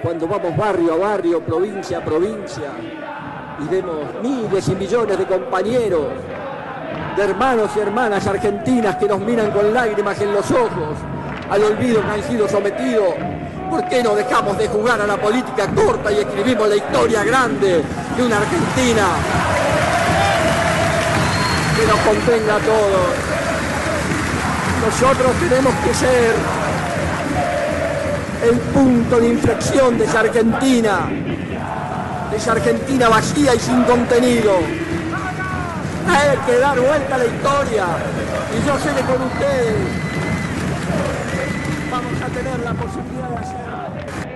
cuando vamos barrio a barrio, provincia a provincia, y vemos miles y millones de compañeros, de hermanos y hermanas argentinas que nos miran con lágrimas en los ojos al olvido que han sido sometidos. ¿Por qué no dejamos de jugar a la política corta y escribimos la historia grande de una Argentina que nos contenga a todos? Nosotros tenemos que ser el punto de inflexión de esa Argentina vacía y sin contenido. Hay que dar vuelta a la historia, y yo sé que con ustedes vamos a tener la posibilidad de hacerlo.